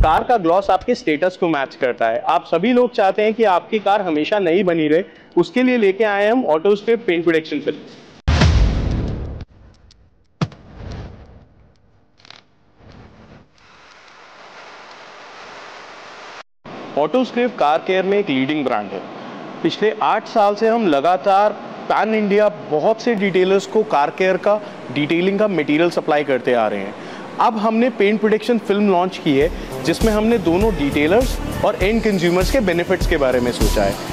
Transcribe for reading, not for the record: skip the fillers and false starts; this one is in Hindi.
कार का ग्लॉस आपके स्टेटस को मैच करता है। आप सभी लोग चाहते हैं कि आपकी कार हमेशा नई बनी रहे, उसके लिए लेके आए हम Autoscript paint protection film. Autoscript car care में एक लीडिंग ब्रांड है। पिछले 8 साल से हम लगातार पैन इंडिया बहुत से डिटेलर्स को कार केयर का डिटेलिंग का मटेरियल सप्लाई करते आ रहे हैं। अब हमने पेंट प्रोटेक्शन फिल्म लॉन्च की है, जिसमें हमने दोनों डिटेलर्स और एंड कंज्यूमर्स के बेनिफिट्स के बारे में सोचा है।